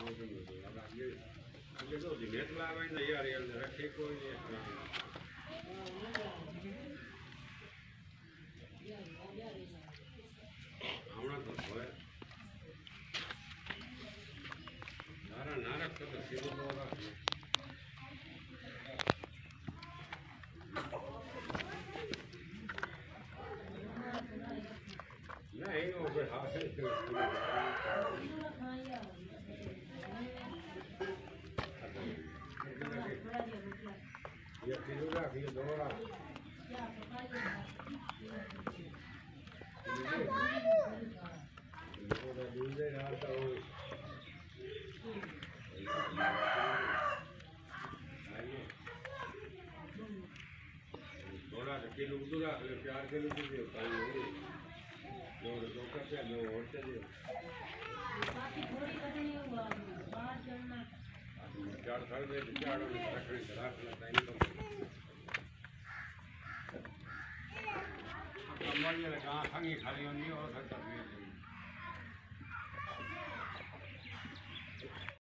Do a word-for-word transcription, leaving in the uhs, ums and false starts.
ये तो जिनेट लावा ही नहीं आ रही है रखे कोई नहीं हमारा तो है नारा नारा तो सीधे होगा नहीं वो कोई हासिल ये किलोरा ये दोरा ये तो दूसरे यार तो दोरा किलो दूरा चार किलो की होता है और दो का पे लो और चलिए बाकी थोड़ी कटनी हुआ बाहर चलना चार साल में चार और रखने चला लगता है तो कमर में लगा खानी खाली होनी और खर्चा